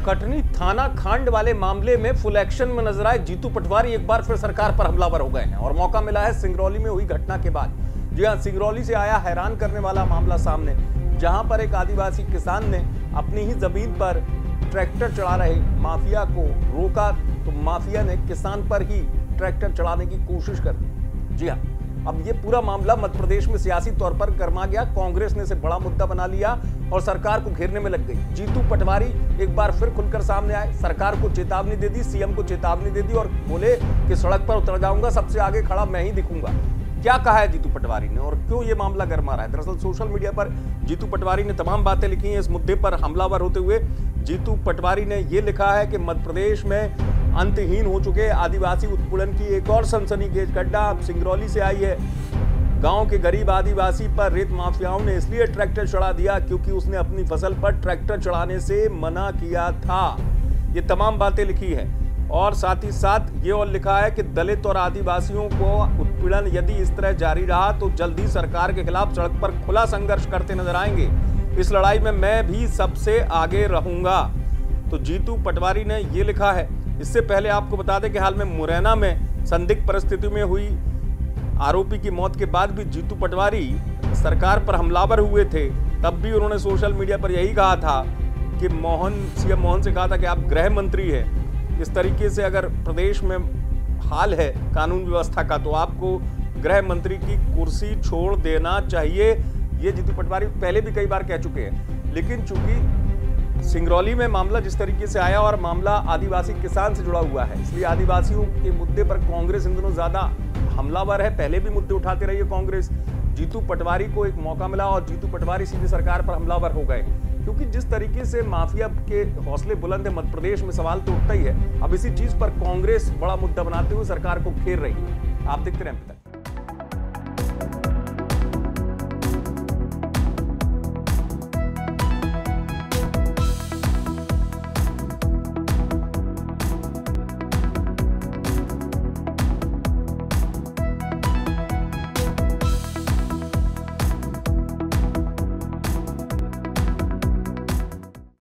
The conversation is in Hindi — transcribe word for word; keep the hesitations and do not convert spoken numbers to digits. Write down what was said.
कटनी थाना कांड वाले मामले में फुल एक्शन में नजर आए जीतू पटवारी एक बार फिर सरकार पर हमलावर हो गए हैं और मौका मिला है सिंगरौली में हुई घटना के बाद। जी हां, सिंगरौली से आया हैरान करने वाला मामला सामने, जहां पर एक आदिवासी किसान ने अपनी ही जमीन पर ट्रैक्टर चला रहे माफिया को रोका तो माफिया ने किसान पर ही ट्रैक्टर चलाने की कोशिश कर दी। जी हां, अब ये पूरा मामला मध्य प्रदेश में सियासी तौर पर गर्मा गया। कांग्रेस ने इसे बड़ा मुद्दा बना लिया और सरकार को घेरने में लग गई। जीतू पटवारी एक बार फिर खुलकर सामने आए, सरकार को चेतावनी दे दी, सीएम को चेतावनी दे दी और बोले कि सड़क पर उतर जाऊंगा, सबसे आगे खड़ा मैं ही दिखूंगा। क्या कहा है जीतू पटवारी ने और क्यों ये मामला गर्मा रहा है? दरअसल सोशल मीडिया पर जीतू पटवारी ने तमाम बातें लिखी हैं इस मुद्दे पर हमलावर होते हुए। जीतू पटवारी ने यह लिखा है कि मध्य प्रदेश में अंतहीन हो चुके आदिवासी उत्पीड़न की एक और सनसनीखेज घटना अब सिंगरौली से आई है। गांव के गरीब आदिवासी पर रेत माफियाओं ने इसलिए ट्रैक्टर चढ़ा दिया क्योंकि उसने अपनी फसल पर ट्रैक्टर चढ़ाने से मना किया था। ये तमाम बातें लिखी है और साथ ही साथ ये और लिखा है कि दलित और आदिवासियों को उत्पीड़न यदि इस तरह जारी रहा तो जल्द ही सरकार के खिलाफ सड़क पर खुला संघर्ष करते नजर आएंगे। इस लड़ाई में मैं भी सबसे आगे रहूंगा, तो जीतू पटवारी ने ये लिखा है। इससे पहले आपको बता दें कि हाल में मुरैना में संदिग्ध परिस्थिति में हुई आरोपी की मौत के बाद भी जीतू पटवारी सरकार पर हमलावर हुए थे। तब भी उन्होंने सोशल मीडिया पर यही कहा था कि मोहन सीएम मोहन से कहा था कि आप गृह मंत्री हैं, इस तरीके से अगर प्रदेश में हाल है कानून व्यवस्था का तो आपको गृह मंत्री की कुर्सी छोड़ देना चाहिए। ये जीतू पटवारी पहले भी कई बार कह चुके हैं, लेकिन चूंकि सिंगरौली में मामला जिस तरीके से आया और मामला आदिवासी किसान से जुड़ा हुआ है, इसलिए आदिवासियों के मुद्दे पर कांग्रेस इन दिनों ज्यादा हमलावर है। पहले भी मुद्दे उठाते रही है कांग्रेस। जीतू पटवारी को एक मौका मिला और जीतू पटवारी सीधे सरकार पर हमलावर हो गए, क्योंकि जिस तरीके से माफिया के हौसले बुलंद है मध्य प्रदेश में, सवाल तो उठता ही है। अब इसी चीज पर कांग्रेस बड़ा मुद्दा बनाते हुए सरकार को घेर रही है। आप देखते रहें।